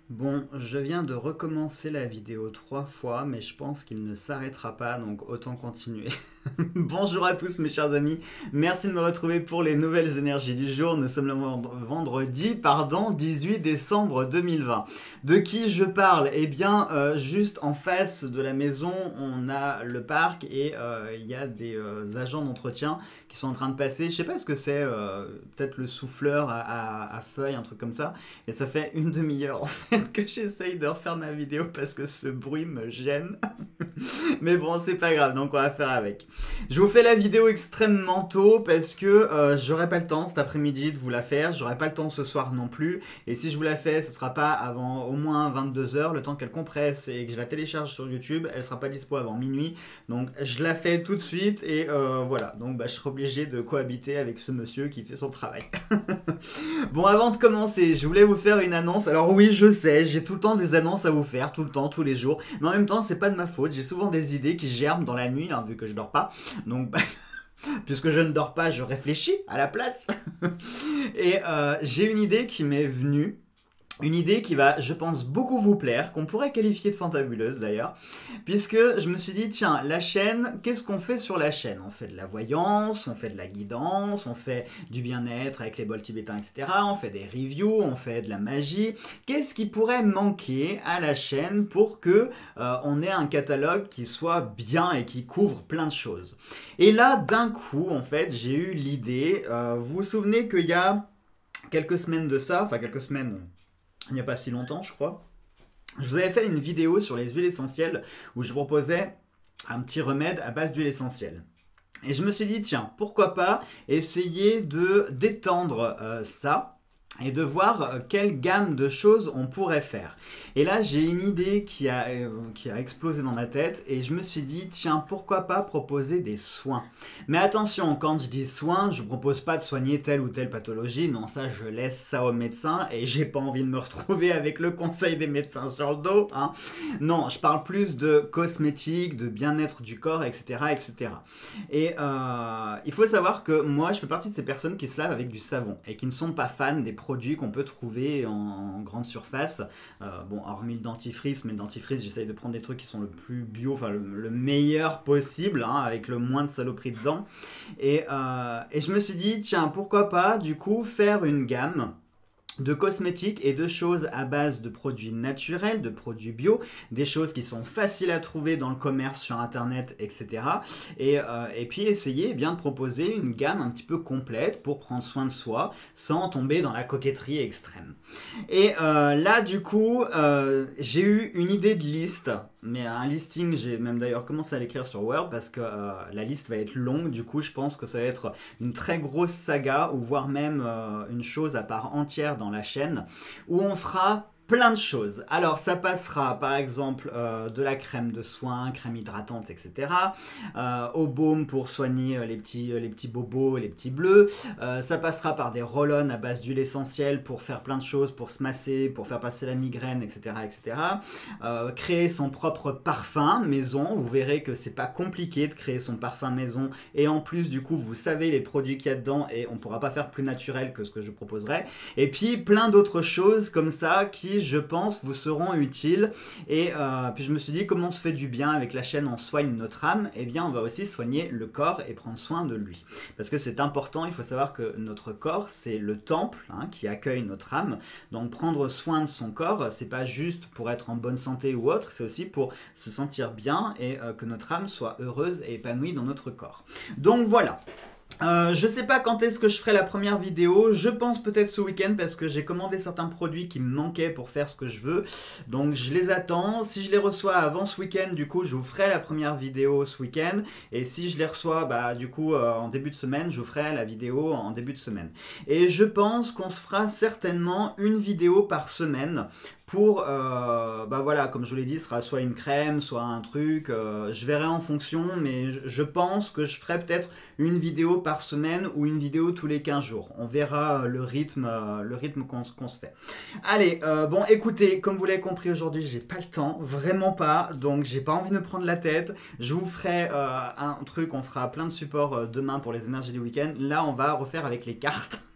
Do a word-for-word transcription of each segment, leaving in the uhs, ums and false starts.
Bon, je viens de recommencer la vidéo trois fois, mais je pense qu'il ne s'arrêtera pas, donc autant continuer. Bonjour à tous mes chers amis, merci de me retrouver pour les nouvelles énergies du jour. Nous sommes le vendredi, pardon, dix-huit décembre deux mille vingt. De qui je parle? Eh bien, euh, juste en face de la maison, on a le parc et euh, il y a des euh, agents d'entretien qui sont en train de passer. Je sais pas ce que c'est, euh, peut-être le souffleur à, à, à feuilles, un truc comme ça. Et ça fait une demi-heure en fait que j'essaye de refaire ma vidéo parce que ce bruit me gêne. Mais bon, c'est pas grave, donc on va faire avec. Je vous fais la vidéo extrêmement tôt parce que euh, j'aurai pas le temps cet après-midi de vous la faire, j'aurai pas le temps ce soir non plus, et si je vous la fais, ce sera pas avant au moins vingt-deux heures, le temps qu'elle compresse et que je la télécharge sur YouTube, elle sera pas dispo avant minuit, donc je la fais tout de suite, et euh, voilà, donc bah, je serai obligé de cohabiter avec ce monsieur qui fait son travail. Bon, avant de commencer, je voulais vous faire une annonce. Alors oui, je sais, j'ai tout le temps des annonces à vous faire, tout le temps, tous les jours. Mais en même temps, c'est pas de ma faute. J'ai souvent des idées qui germent dans la nuit, hein, vu que je dors pas. Donc, bah, puisque je ne dors pas, je réfléchis à la place. Et euh, j'ai une idée qui m'est venue. Une idée qui va, je pense, beaucoup vous plaire, qu'on pourrait qualifier de fantabuleuse d'ailleurs, puisque je me suis dit, tiens, la chaîne, qu'est-ce qu'on fait sur la chaîne? On fait de la voyance, on fait de la guidance, on fait du bien-être avec les bols tibétains, et cetera. On fait des reviews, on fait de la magie. Qu'est-ce qui pourrait manquer à la chaîne pour que euh, on ait un catalogue qui soit bien et qui couvre plein de choses? Et là, d'un coup, en fait, j'ai eu l'idée, euh, vous vous souvenez qu'il y a quelques semaines de ça, enfin quelques semaines... il n'y a pas si longtemps, je crois, je vous avais fait une vidéo sur les huiles essentielles où je proposais un petit remède à base d'huile essentielle. Et je me suis dit, tiens, pourquoi pas essayer de d'étendre euh, ça et de voir quelle gamme de choses on pourrait faire. Et là, j'ai une idée qui a, euh, qui a explosé dans ma tête et je me suis dit, tiens, pourquoi pas proposer des soins? Mais attention, quand je dis soins, je ne propose pas de soigner telle ou telle pathologie. Non, ça, je laisse ça aux médecins et j'ai pas envie de me retrouver avec le conseil des médecins sur le dos. Hein. Non, je parle plus de cosmétiques, de bien-être du corps, et cetera et cetera. Et euh, il faut savoir que moi, je fais partie de ces personnes qui se lavent avec du savon et qui ne sont pas fans des produits qu'on peut trouver en, en grande surface. Euh, bon, hormis le dentifrice, mais le dentifrice, j'essaye de prendre des trucs qui sont le plus bio, enfin le, le meilleur possible, hein, avec le moins de saloperies dedans. Et, euh, et je me suis dit, tiens, pourquoi pas, du coup, faire une gamme de cosmétiques et de choses à base de produits naturels, de produits bio, des choses qui sont faciles à trouver dans le commerce, sur internet, et cetera. Et, euh, et puis essayer eh bien, de proposer une gamme un petit peu complète pour prendre soin de soi sans tomber dans la coquetterie extrême. Et euh, là du coup, euh, j'ai eu une idée de liste, mais un listing, j'ai même d'ailleurs commencé à l'écrire sur Word parce que euh, la liste va être longue, du coup je pense que ça va être une très grosse saga, ou voire même euh, une chose à part entière dans la chaîne, où on fera plein de choses. Alors ça passera par exemple euh, de la crème de soin, crème hydratante, et cetera. Euh, au baume pour soigner les petits, les petits bobos, les petits bleus. Euh, ça passera par des roll-on à base d'huile essentielle pour faire plein de choses, pour se masser, pour faire passer la migraine, et cetera et cetera. Euh, créer son propre parfum maison. Vous verrez que c'est pas compliqué de créer son parfum maison, et en plus du coup vous savez les produits qu'il y a dedans et on pourra pas faire plus naturel que ce que je proposerai. Et puis plein d'autres choses comme ça qui, je pense, vous seront utiles. Et euh, puis je me suis dit, comment on se fait du bien avec la chaîne, on soigne notre âme, et eh bien on va aussi soigner le corps et prendre soin de lui. Parce que c'est important, il faut savoir que notre corps, c'est le temple hein, qui accueille notre âme. Donc prendre soin de son corps, c'est pas juste pour être en bonne santé ou autre, c'est aussi pour se sentir bien et euh, que notre âme soit heureuse et épanouie dans notre corps. Donc voilà. Euh, je sais pas quand est-ce que je ferai la première vidéo, je pense peut-être ce week-end parce que j'ai commandé certains produits qui me manquaient pour faire ce que je veux, donc je les attends. Si je les reçois avant ce week-end, du coup je vous ferai la première vidéo ce week-end, et si je les reçois bah, du coup euh, en début de semaine, je vous ferai la vidéo en début de semaine. Et je pense qu'on se fera certainement une vidéo par semaine pour, euh, bah voilà, comme je vous l'ai dit, ce sera soit une crème, soit un truc, euh, je verrai en fonction, mais je, je pense que je ferai peut-être une vidéo par semaine ou une vidéo tous les quinze jours. On verra le rythme, euh, le rythme qu'on qu'on se fait. Allez, euh, bon, écoutez, comme vous l'avez compris aujourd'hui, j'ai pas le temps, vraiment pas, donc j'ai pas envie de me prendre la tête. Je vous ferai euh, un truc, on fera plein de supports euh, demain pour les énergies du week-end. Là, on va refaire avec les cartes.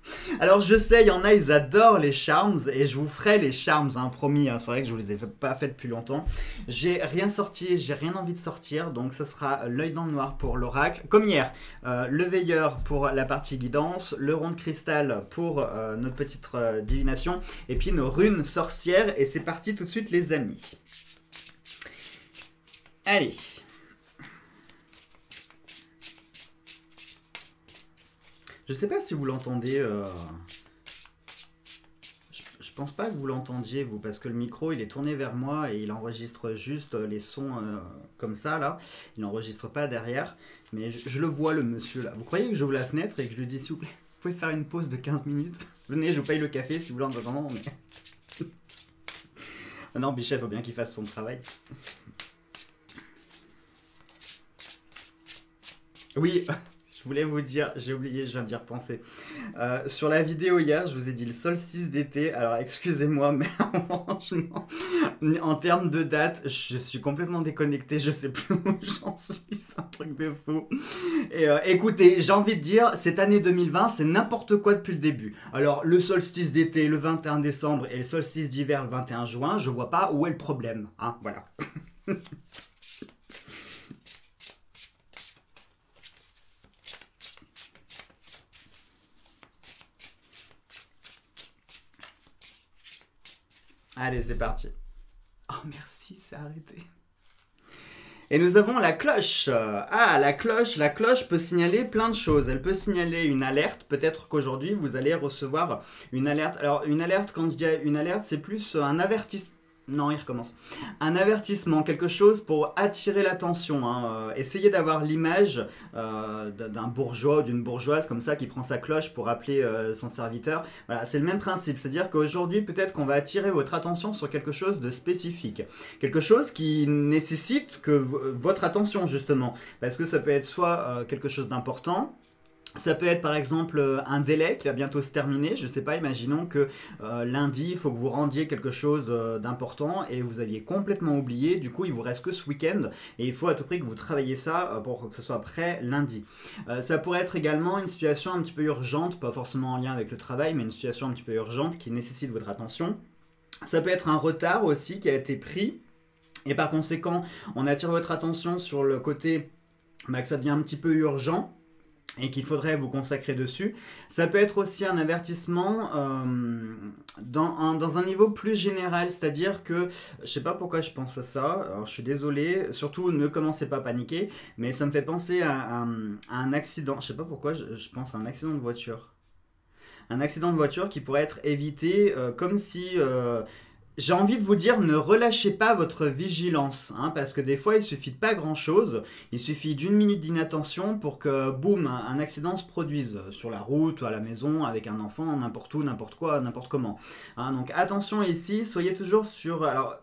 Alors je sais, il y en a, ils adorent les charms et je vous ferai les charms, hein, promis, hein, c'est vrai que je vous les ai fait- pas fait depuis longtemps. J'ai rien sorti, j'ai rien envie de sortir, donc ça sera l'œil dans le noir pour l'oracle. Comme hier, euh, le veilleur pour la partie guidance, le rond de cristal pour euh, notre petite euh, divination, et puis nos runes sorcières, et c'est parti tout de suite les amis. Allez. Je sais pas si vous l'entendez. Euh... Je, je pense pas que vous l'entendiez, vous, parce que le micro, il est tourné vers moi et il enregistre juste les sons euh, comme ça, là. Il n'enregistre pas derrière. Mais je, je le vois, le monsieur, là. Vous croyez que j'ouvre la fenêtre et que je lui dis, s'il vous plaît, vous pouvez faire une pause de quinze minutes? Venez, je vous paye le café si vous voulez en attendant, mais... Non, Bichette, faut bien qu'il fasse son travail. Oui, je voulais vous dire, j'ai oublié, je viens d'y repenser. Euh, sur la vidéo hier, je vous ai dit le solstice d'été. Alors excusez-moi, mais franchement, en termes de date, je suis complètement déconnecté. Je sais plus où j'en suis, c'est un truc de fou. Et euh, écoutez, j'ai envie de dire, cette année deux mille vingt, c'est n'importe quoi depuis le début. Alors le solstice d'été le vingt et un décembre et le solstice d'hiver le vingt et un juin, je vois pas où est le problème. Hein, voilà. Allez, c'est parti. Oh, merci, c'est arrêté. Et nous avons la cloche. Ah, la cloche, la cloche peut signaler plein de choses. Elle peut signaler une alerte. Peut-être qu'aujourd'hui, vous allez recevoir une alerte. Alors, une alerte, quand je dis une alerte, c'est plus un avertissement. Non, il recommence. Un avertissement, quelque chose pour attirer l'attention. Hein. Euh, essayez d'avoir l'image euh, d'un bourgeois ou d'une bourgeoise comme ça qui prend sa cloche pour appeler euh, son serviteur. Voilà, c'est le même principe. C'est-à-dire qu'aujourd'hui, peut-être qu'on va attirer votre attention sur quelque chose de spécifique. Quelque chose qui nécessite que votre attention, justement. Parce que ça peut être soit euh, quelque chose d'important. Ça peut être par exemple un délai qui va bientôt se terminer. Je ne sais pas, imaginons que euh, lundi, il faut que vous rendiez quelque chose euh, d'important et vous aviez complètement oublié. Du coup, il vous reste que ce week-end et il faut à tout prix que vous travaillez ça euh, pour que ce soit prêt lundi. Euh, ça pourrait être également une situation un petit peu urgente, pas forcément en lien avec le travail, mais une situation un petit peu urgente qui nécessite votre attention. Ça peut être un retard aussi qui a été pris et par conséquent, on attire votre attention sur le côté bah, que ça devient un petit peu urgent et qu'il faudrait vous consacrer dessus. Ça peut être aussi un avertissement euh, dans, un, dans un niveau plus général, c'est-à-dire que, je sais pas pourquoi je pense à ça, alors je suis désolé, surtout ne commencez pas à paniquer, mais ça me fait penser à, à, à un accident, je sais pas pourquoi je, je pense à un accident de voiture. Un accident de voiture qui pourrait être évité euh, comme si... Euh, J'ai envie de vous dire, ne relâchez pas votre vigilance, hein, parce que des fois, il suffit de pas grand-chose. Il suffit d'une minute d'inattention pour que, boum, un, un accident se produise sur la route, à la maison, avec un enfant, n'importe où, n'importe quoi, n'importe comment. Hein, donc attention ici, soyez toujours sur... Alors,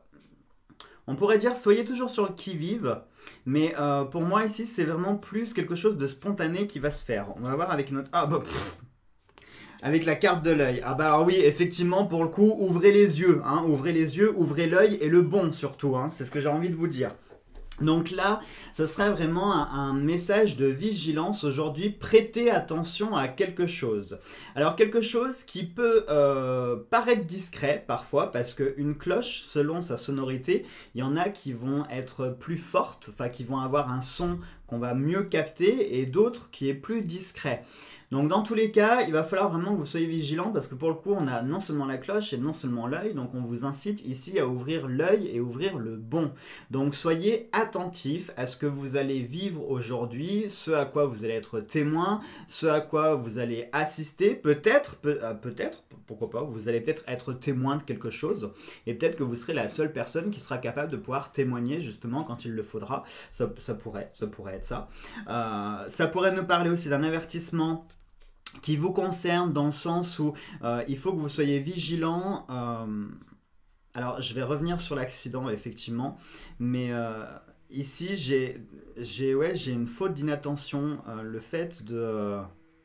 on pourrait dire, soyez toujours sur le qui-vive, mais euh, pour moi ici, c'est vraiment plus quelque chose de spontané qui va se faire. On va voir avec une autre... Ah, bah, pff. Avec la carte de l'œil. Ah bah alors oui, effectivement, pour le coup, ouvrez les yeux. Hein, ouvrez les yeux, ouvrez l'œil et le bon surtout. Hein, c'est ce que j'ai envie de vous dire. Donc là, ce serait vraiment un, un message de vigilance aujourd'hui. Prêtez attention à quelque chose. Alors quelque chose qui peut euh, paraître discret parfois, parce qu'une cloche, selon sa sonorité, il y en a qui vont être plus fortes, enfin qui vont avoir un son qu'on va mieux capter, et d'autres qui est plus discret. Donc dans tous les cas, il va falloir vraiment que vous soyez vigilants parce que pour le coup, on a non seulement la cloche et non seulement l'œil, donc on vous incite ici à ouvrir l'œil et ouvrir le bon. Donc soyez attentifs à ce que vous allez vivre aujourd'hui, ce à quoi vous allez être témoin, ce à quoi vous allez assister, peut-être, peut, euh, peut-être, pourquoi pas, vous allez peut-être être témoin de quelque chose et peut-être que vous serez la seule personne qui sera capable de pouvoir témoigner justement quand il le faudra. Ça, ça pourrait, ça pourrait être ça. Euh, ça pourrait nous parler aussi d'un avertissement qui vous concerne dans le sens où euh, il faut que vous soyez vigilant. Euh, alors, je vais revenir sur l'accident, effectivement, mais euh, ici, j'ai j'ai ouais, j'ai une faute d'inattention. Euh, le fait de... Euh,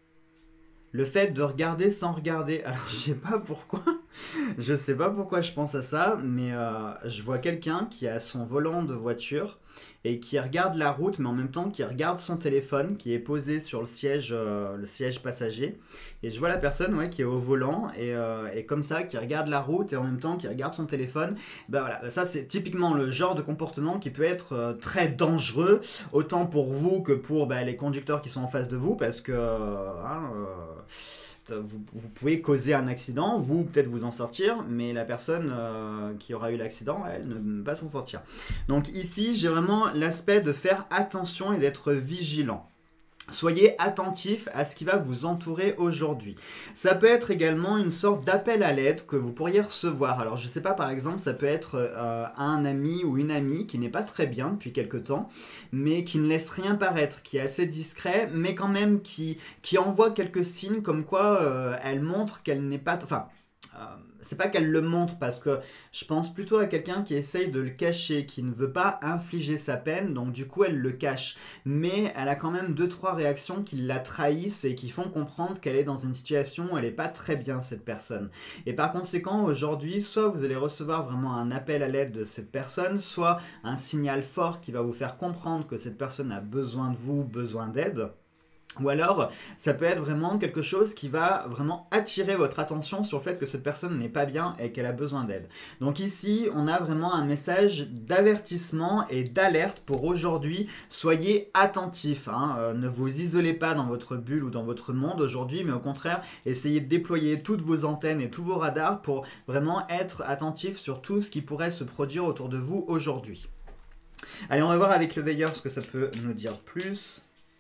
le fait de regarder sans regarder. Alors, je sais pas pourquoi. Je sais pas pourquoi je pense à ça, mais euh, je vois quelqu'un qui a son volant de voiture et qui regarde la route, mais en même temps qui regarde son téléphone qui est posé sur le siège, euh, le siège passager. Et je vois la personne ouais, qui est au volant et, euh, et comme ça, qui regarde la route et en même temps qui regarde son téléphone. Ben voilà, ça c'est typiquement le genre de comportement qui peut être euh, très dangereux, autant pour vous que pour ben, les conducteurs qui sont en face de vous, parce que euh, hein, euh, vous, vous pouvez causer un accident, vous peut-être vous en sortir, mais la personne euh, qui aura eu l'accident, elle ne va pas s'en sortir. Donc ici, j'ai vraiment l'aspect de faire attention et d'être vigilant. Soyez attentif à ce qui va vous entourer aujourd'hui. Ça peut être également une sorte d'appel à l'aide que vous pourriez recevoir. Alors je ne sais pas, par exemple, ça peut être euh, un ami ou une amie qui n'est pas très bien depuis quelque temps, mais qui ne laisse rien paraître, qui est assez discret, mais quand même qui, qui envoie quelques signes comme quoi euh, elle montre qu'elle n'est pas... Enfin, euh, c'est pas qu'elle le montre parce que je pense plutôt à quelqu'un qui essaye de le cacher, qui ne veut pas infliger sa peine, donc du coup elle le cache. Mais elle a quand même deux trois réactions qui la trahissent et qui font comprendre qu'elle est dans une situation où elle n'est pas très bien, cette personne. Et par conséquent, aujourd'hui, soit vous allez recevoir vraiment un appel à l'aide de cette personne, soit un signal fort qui va vous faire comprendre que cette personne a besoin de vous, besoin d'aide. Ou alors, ça peut être vraiment quelque chose qui va vraiment attirer votre attention sur le fait que cette personne n'est pas bien et qu'elle a besoin d'aide. Donc ici, on a vraiment un message d'avertissement et d'alerte pour aujourd'hui. Soyez attentifs, hein. euh, ne vous isolez pas dans votre bulle ou dans votre monde aujourd'hui, mais au contraire, essayez de déployer toutes vos antennes et tous vos radars pour vraiment être attentifs sur tout ce qui pourrait se produire autour de vous aujourd'hui. Allez, on va voir avec le veilleur ce que ça peut nous dire plus.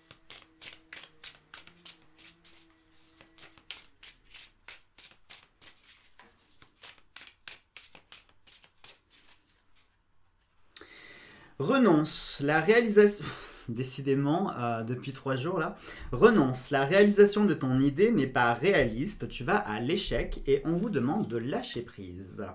Renonce, la réalisation... Décidément, euh, depuis trois jours là. Renonce, la réalisation de ton idée n'est pas réaliste, tu vas à l'échec et on vous demande de lâcher prise.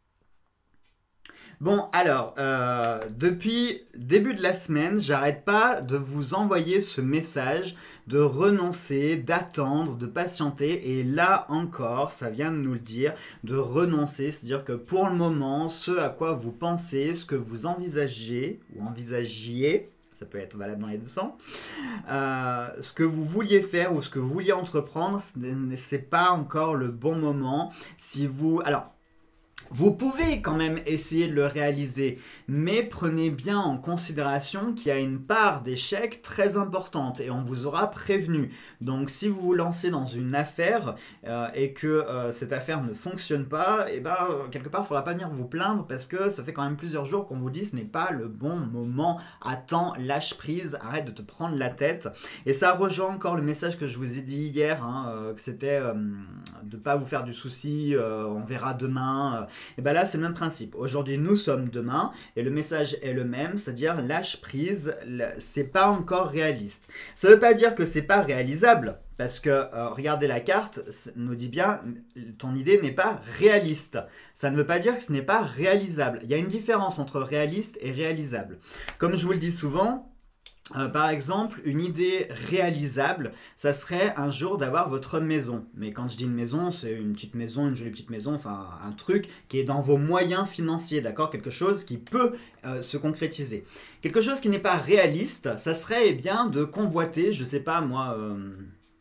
Bon, alors, euh, depuis début de la semaine, j'arrête pas de vous envoyer ce message de renoncer, d'attendre, de patienter. Et là encore, ça vient de nous le dire, de renoncer. C'est-à-dire que pour le moment, ce à quoi vous pensez, ce que vous envisagez ou envisagiez, ça peut être valable dans les deux sens, euh, ce que vous vouliez faire ou ce que vous vouliez entreprendre, c'est pas encore le bon moment. Si vous... Alors, vous pouvez quand même essayer de le réaliser, mais prenez bien en considération qu'il y a une part d'échec très importante et on vous aura prévenu. Donc si vous vous lancez dans une affaire euh, et que euh, cette affaire ne fonctionne pas, et ben, euh, quelque part il ne faudra pas venir vous plaindre parce que ça fait quand même plusieurs jours qu'on vous dit ce n'est pas le bon moment. Attends, lâche prise, arrête de te prendre la tête. Et ça rejoint encore le message que je vous ai dit hier, hein, euh, que c'était euh, de ne pas vous faire du souci, euh, on verra demain. Euh, Et bien là, c'est le même principe. Aujourd'hui, nous sommes demain et le message est le même, c'est-à-dire lâche prise, c'est pas encore réaliste. Ça ne veut pas dire que c'est pas réalisable, parce que euh, regardez la carte, nous dit bien ton idée n'est pas réaliste. Ça ne veut pas dire que ce n'est pas réalisable. Il y a une différence entre réaliste et réalisable. Comme je vous le dis souvent, Euh, par exemple, une idée réalisable, ça serait un jour d'avoir votre maison. Mais quand je dis une maison, c'est une petite maison, une jolie petite maison, enfin un truc qui est dans vos moyens financiers, d'accord? Quelque chose qui peut euh, se concrétiser. Quelque chose qui n'est pas réaliste, ça serait eh bien de convoiter, je sais pas moi... Euh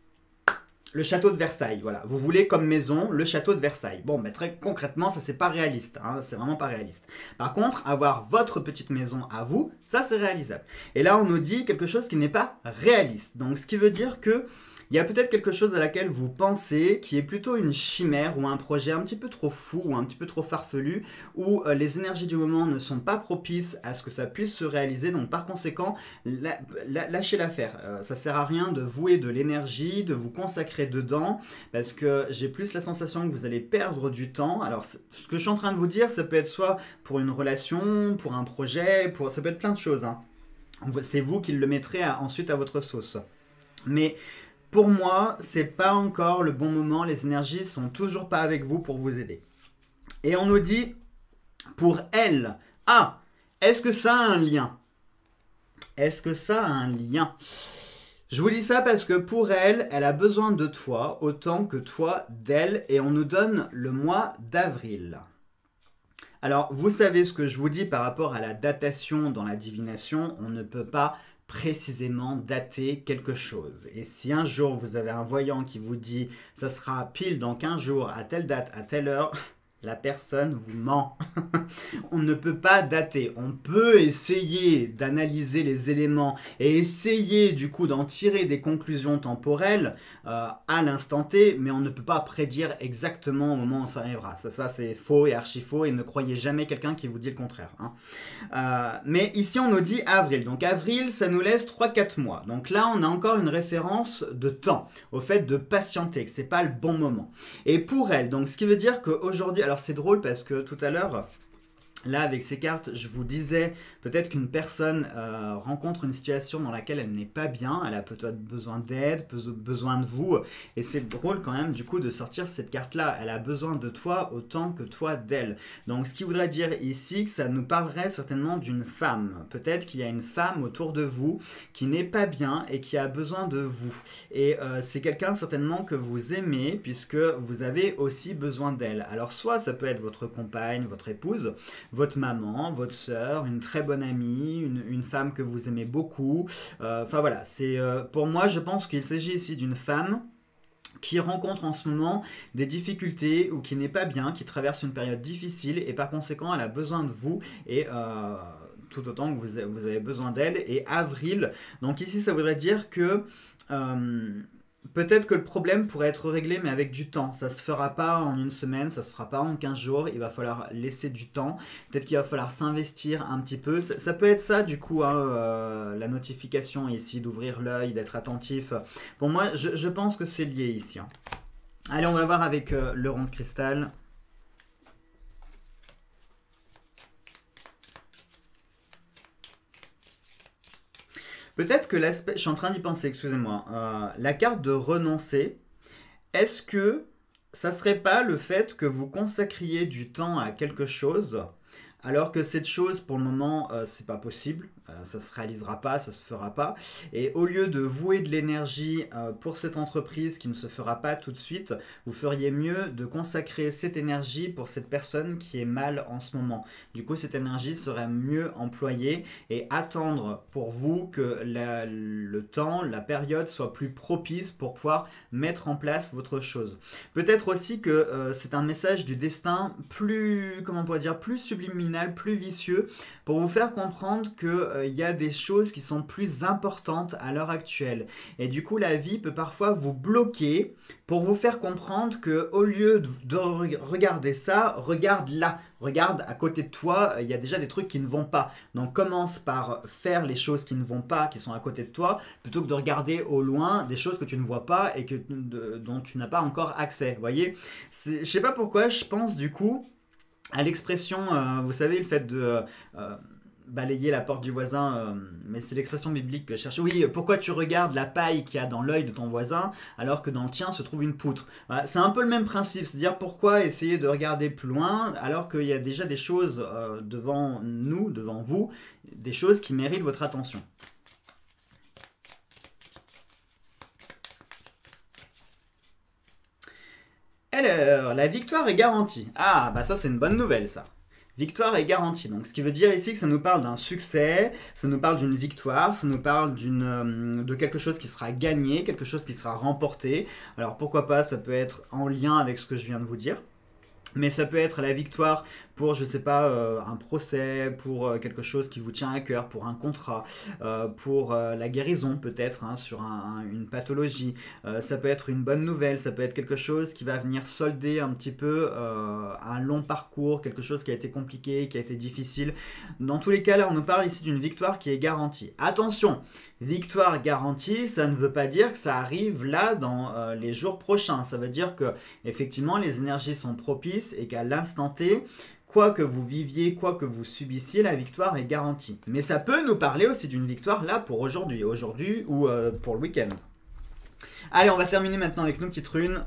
le château de Versailles, voilà. Vous voulez comme maison le château de Versailles. Bon, mais très concrètement, ça c'est pas réaliste, hein, c'est vraiment pas réaliste. Par contre, avoir votre petite maison à vous, ça c'est réalisable. Et là, on nous dit quelque chose qui n'est pas réaliste. Donc, ce qui veut dire que il y a peut-être quelque chose à laquelle vous pensez qui est plutôt une chimère ou un projet un petit peu trop fou ou un petit peu trop farfelu où euh, les énergies du moment ne sont pas propices à ce que ça puisse se réaliser. Donc par conséquent, la, la, lâchez l'affaire. Euh, ça sert à rien de vouer de l'énergie, de vous consacrer dedans parce que j'ai plus la sensation que vous allez perdre du temps. Alors ce que je suis en train de vous dire, ça peut être soit pour une relation, pour un projet, pour... ça peut être plein de choses, hein. C'est vous qui le mettrez à, ensuite à votre sauce. Mais... pour moi, c'est pas encore le bon moment, les énergies sont toujours pas avec vous pour vous aider. Et on nous dit, pour elle, ah, est-ce que ça a un lien? Est-ce que ça a un lien? Je vous dis ça parce que pour elle, elle a besoin de toi autant que toi d'elle et on nous donne le mois d'avril. Alors, vous savez ce que je vous dis par rapport à la datation dans la divination, on ne peut pas précisément dater quelque chose. Et si un jour vous avez un voyant qui vous dit « ça sera pile dans quinze jours, à telle date, à telle heure », la personne vous ment. On ne peut pas dater. On peut essayer d'analyser les éléments et essayer du coup d'en tirer des conclusions temporelles euh, à l'instant T, mais on ne peut pas prédire exactement au moment où ça arrivera. Ça, ça c'est faux et archi faux, et ne croyez jamais quelqu'un qui vous dit le contraire. Hein. Euh, mais ici on nous dit avril. Donc avril, ça nous laisse trois quatre mois. Donc là on a encore une référence de temps, au fait de patienter, que c'est pas le bon moment. Et pour elle, donc ce qui veut dire qu'aujourd'hui, alors c'est drôle parce que tout à l'heure, là avec ces cartes, je vous disais peut-être qu'une personne euh, rencontre une situation dans laquelle elle n'est pas bien, elle a peut-être besoin d'aide, besoin de vous, et c'est drôle quand même du coup de sortir cette carte-là, elle a besoin de toi autant que toi d'elle. Donc ce qui voudrait dire ici que ça nous parlerait certainement d'une femme, peut-être qu'il y a une femme autour de vous qui n'est pas bien et qui a besoin de vous, et euh, c'est quelqu'un certainement que vous aimez puisque vous avez aussi besoin d'elle. Alors soit ça peut être votre compagne, votre épouse, votre maman, votre sœur, une très bonne amie, une, une femme que vous aimez beaucoup. Euh, enfin voilà, c'est euh, pour moi, je pense qu'il s'agit ici d'une femme qui rencontre en ce moment des difficultés ou qui n'est pas bien, qui traverse une période difficile et par conséquent, elle a besoin de vous et euh, tout autant que vous, vous avez besoin d'elle. Et avril, donc ici, ça voudrait dire que euh, peut-être que le problème pourrait être réglé, mais avec du temps. Ça ne se fera pas en une semaine, ça ne se fera pas en quinze jours. Il va falloir laisser du temps. Peut-être qu'il va falloir s'investir un petit peu. Ça, ça peut être ça, du coup, hein, euh, la notification ici, d'ouvrir l'œil, d'être attentif. Pour moi, je, je pense que c'est lié ici. Hein. Allez, on va voir avec euh, le rond de cristal. Peut-être que l'aspect, je suis en train d'y penser, excusez-moi, euh, la carte de renoncer, est-ce que ça serait pas le fait que vous consacriez du temps à quelque chose, alors que cette chose, pour le moment, euh, c'est pas possible, euh, ça se réalisera pas, ça se fera pas, et au lieu de vouer de l'énergie euh, pour cette entreprise qui ne se fera pas tout de suite, vous feriez mieux de consacrer cette énergie pour cette personne qui est mal en ce moment. Du coup, cette énergie serait mieux employée et attendre pour vous que la, le temps, la période soit plus propice pour pouvoir mettre en place votre chose. Peut-être aussi que euh, c'est un message du destin plus, comment on pourrait dire, plus subliminal, plus vicieux, pour vous faire comprendre qu'il euh, y a des choses qui sont plus importantes à l'heure actuelle. Et du coup, la vie peut parfois vous bloquer pour vous faire comprendre que au lieu de, de regarder ça, regarde là, regarde à côté de toi, il y a déjà des trucs qui ne vont pas. Donc commence par faire les choses qui ne vont pas, qui sont à côté de toi, plutôt que de regarder au loin des choses que tu ne vois pas et que, de, dont tu n'as pas encore accès. Vous voyez, je sais pas pourquoi, je pense du coup à l'expression, euh, vous savez, le fait de... Euh, balayer la porte du voisin, euh, mais c'est l'expression biblique que je cherche. Oui, pourquoi tu regardes la paille qu'il y a dans l'œil de ton voisin alors que dans le tien se trouve une poutre. Voilà, c'est un peu le même principe, c'est-à-dire pourquoi essayer de regarder plus loin alors qu'il y a déjà des choses euh, devant nous, devant vous, des choses qui méritent votre attention. Alors, la victoire est garantie. Ah, bah ça c'est une bonne nouvelle ça. Victoire est garantie. Donc, ce qui veut dire ici que ça nous parle d'un succès, ça nous parle d'une victoire, ça nous parle d'une, euh, de quelque chose qui sera gagné, quelque chose qui sera remporté. Alors, pourquoi pas, ça peut être en lien avec ce que je viens de vous dire. Mais ça peut être la victoire pour, je sais pas, euh, un procès, pour euh, quelque chose qui vous tient à cœur, pour un contrat, euh, pour euh, la guérison peut-être, hein, sur un, un, une pathologie. Euh, ça peut être une bonne nouvelle, ça peut être quelque chose qui va venir solder un petit peu euh, un long parcours, quelque chose qui a été compliqué, qui a été difficile. Dans tous les cas, là, on nous parle ici d'une victoire qui est garantie. Attention, victoire garantie, ça ne veut pas dire que ça arrive là dans euh, les jours prochains. Ça veut dire que effectivement les énergies sont propices et qu'à l'instant T, quoi que vous viviez, quoi que vous subissiez, la victoire est garantie. Mais ça peut nous parler aussi d'une victoire là pour aujourd'hui, aujourd'hui ou euh, pour le week-end. Allez, on va terminer maintenant avec nos petites runes.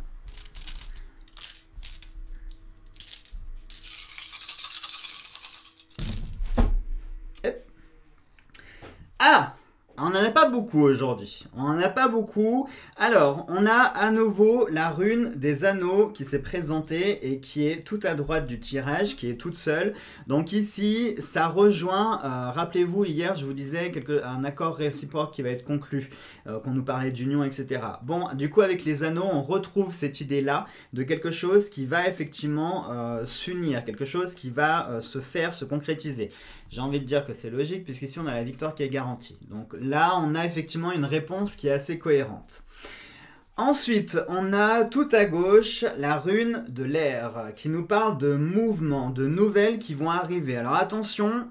Ah! On n'en a pas beaucoup aujourd'hui. On n'en a pas beaucoup. Alors, on a à nouveau la rune des anneaux qui s'est présentée et qui est tout à droite du tirage, qui est toute seule. Donc ici, ça rejoint, euh, rappelez-vous, hier, je vous disais quelque, un accord réciproque qui va être conclu, euh, qu'on nous parlait d'union, et cetera. Bon, du coup, avec les anneaux, on retrouve cette idée-là de quelque chose qui va effectivement euh, s'unir, quelque chose qui va euh, se faire, se concrétiser. J'ai envie de dire que c'est logique, puisqu'ici, on a la victoire qui est garantie. Donc là, on a effectivement une réponse qui est assez cohérente. Ensuite, on a tout à gauche la rune de l'air, qui nous parle de mouvements, de nouvelles qui vont arriver. Alors attention,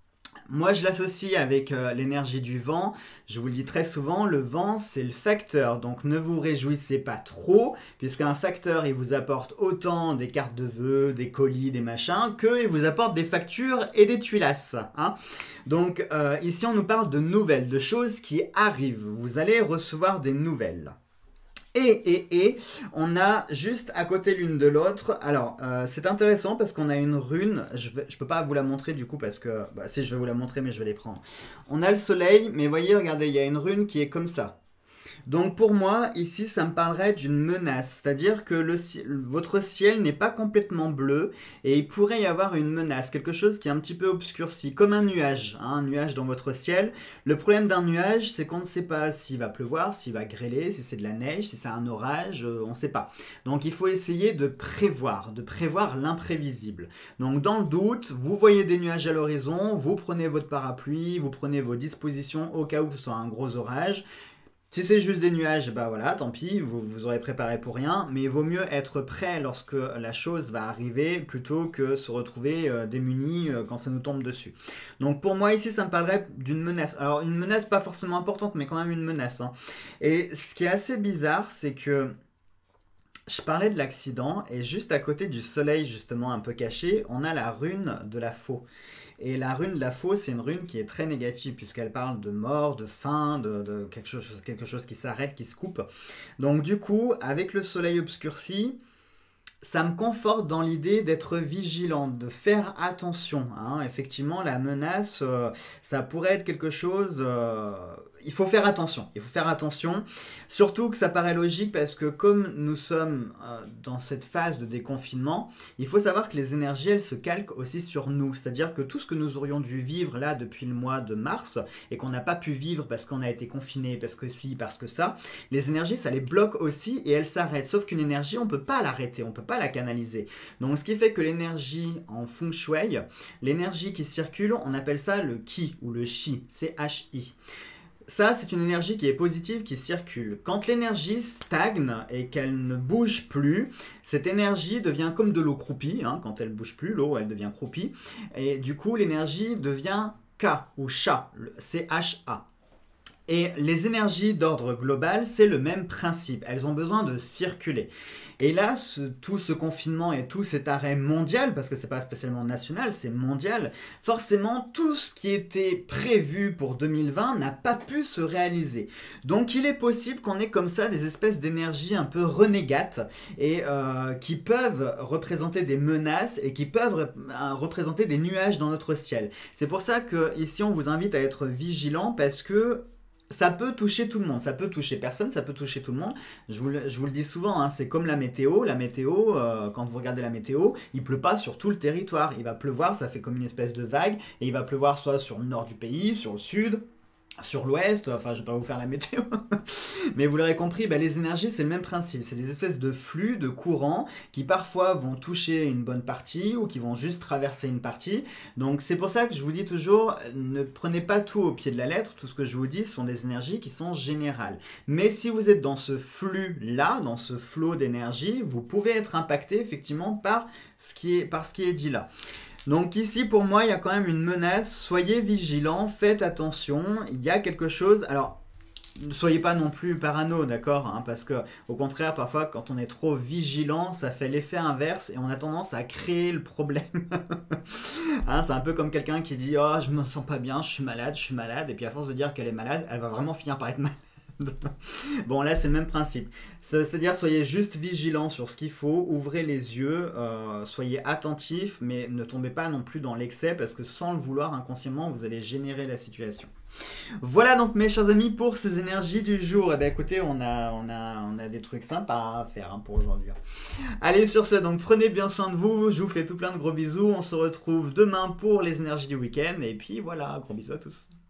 moi je l'associe avec euh, l'énergie du vent. Je vous le dis très souvent, le vent c'est le facteur. Donc ne vous réjouissez pas trop, puisqu'un facteur il vous apporte autant des cartes de vœux, des colis, des machins, qu'il vous apporte des factures et des tuilasses. Hein. Donc euh, ici on nous parle de nouvelles, de choses qui arrivent. Vous allez recevoir des nouvelles. Et, et, et, on a juste à côté l'une de l'autre, alors euh, c'est intéressant parce qu'on a une rune, je ne peux pas vous la montrer du coup parce que, bah, si je vais vous la montrer mais je vais les prendre. On a le soleil, mais voyez, regardez, il y a une rune qui est comme ça. Donc pour moi, ici, ça me parlerait d'une menace, c'est-à-dire que le, votre ciel n'est pas complètement bleu et il pourrait y avoir une menace, quelque chose qui est un petit peu obscurci, comme un nuage, hein, un nuage dans votre ciel. Le problème d'un nuage, c'est qu'on ne sait pas s'il va pleuvoir, s'il va grêler, si c'est de la neige, si c'est un orage, euh, on ne sait pas. Donc il faut essayer de prévoir, de prévoir l'imprévisible. Donc dans le doute, vous voyez des nuages à l'horizon, vous prenez votre parapluie, vous prenez vos dispositions au cas où ce soit un gros orage. Si c'est juste des nuages, bah voilà, tant pis, vous vous aurez préparé pour rien, mais il vaut mieux être prêt lorsque la chose va arriver plutôt que se retrouver euh, démuni euh, quand ça nous tombe dessus. Donc pour moi ici, ça me parlerait d'une menace. Alors une menace pas forcément importante, mais quand même une menace. Hein. Et ce qui est assez bizarre, c'est que je parlais de l'accident et juste à côté du soleil justement un peu caché, on a la rune de la faux. Et la rune de la faux, c'est une rune qui est très négative puisqu'elle parle de mort, de fin, de, de quelque chose, quelque chose qui s'arrête, qui se coupe. Donc du coup, avec le soleil obscurci, ça me conforte dans l'idée d'être vigilant, de faire attention. Hein. Effectivement, la menace, euh, ça pourrait être quelque chose... Euh, il faut faire attention, il faut faire attention. Surtout que ça paraît logique parce que comme nous sommes euh, dans cette phase de déconfinement, il faut savoir que les énergies, elles se calquent aussi sur nous. C'est-à-dire que tout ce que nous aurions dû vivre là depuis le mois de mars et qu'on n'a pas pu vivre parce qu'on a été confiné, parce que si, parce que ça, les énergies, ça les bloque aussi et elles s'arrêtent. Sauf qu'une énergie, on ne peut pas l'arrêter, on ne peut pas la canaliser. Donc ce qui fait que l'énergie en feng shui, l'énergie qui circule, on appelle ça le qi ou le chi, C H I. Ça, c'est une énergie qui est positive, qui circule. Quand l'énergie stagne et qu'elle ne bouge plus, cette énergie devient comme de l'eau croupie. Hein, quand elle ne bouge plus, l'eau, elle devient croupie. Et du coup, l'énergie devient Ka ou Cha, C H A. Et les énergies d'ordre global, c'est le même principe. Elles ont besoin de circuler. Et là, ce, tout ce confinement et tout cet arrêt mondial, parce que c'est pas spécialement national, c'est mondial, forcément, tout ce qui était prévu pour deux mille vingt n'a pas pu se réaliser. Donc, il est possible qu'on ait comme ça des espèces d'énergies un peu renégates et euh, qui peuvent représenter des menaces et qui peuvent euh, représenter des nuages dans notre ciel. C'est pour ça que ici, on vous invite à être vigilant parce que ça peut toucher tout le monde, ça peut toucher personne, ça peut toucher tout le monde. Je vous le, je vous le dis souvent, hein, c'est comme la météo. La météo, euh, quand vous regardez la météo, il pleut pas sur tout le territoire. Il va pleuvoir, ça fait comme une espèce de vague, et il va pleuvoir soit sur le nord du pays, sur le sud, sur l'ouest, enfin je vais pas vous faire la météo, mais vous l'aurez compris, bah, les énergies c'est le même principe, c'est des espèces de flux, de courants qui parfois vont toucher une bonne partie ou qui vont juste traverser une partie. Donc c'est pour ça que je vous dis toujours, ne prenez pas tout au pied de la lettre, tout ce que je vous dis sont des énergies qui sont générales. Mais si vous êtes dans ce flux-là, dans ce flot d'énergie, vous pouvez être impacté effectivement par ce qui est, par ce qui est dit là. Donc ici, pour moi, il y a quand même une menace. Soyez vigilants, faites attention. Il y a quelque chose... Alors, ne soyez pas non plus parano, d'accord, hein, parce que au contraire, parfois, quand on est trop vigilant, ça fait l'effet inverse et on a tendance à créer le problème. Hein, c'est un peu comme quelqu'un qui dit « Oh, je me sens pas bien, je suis malade, je suis malade. » Et puis à force de dire qu'elle est malade, elle va vraiment finir par être malade. Bon, là c'est le même principe, c'est-à-dire soyez juste vigilants sur ce qu'il faut, ouvrez les yeux, euh, soyez attentifs, mais ne tombez pas non plus dans l'excès parce que sans le vouloir inconsciemment vous allez générer la situation. Voilà donc mes chers amis pour ces énergies du jour. Et eh bien écoutez, on a, on, a, on a des trucs sympas à faire hein, pour aujourd'hui. Allez sur ce, donc prenez bien soin de vous. Je vous fais tout plein de gros bisous. On se retrouve demain pour les énergies du week-end. Et puis voilà, gros bisous à tous.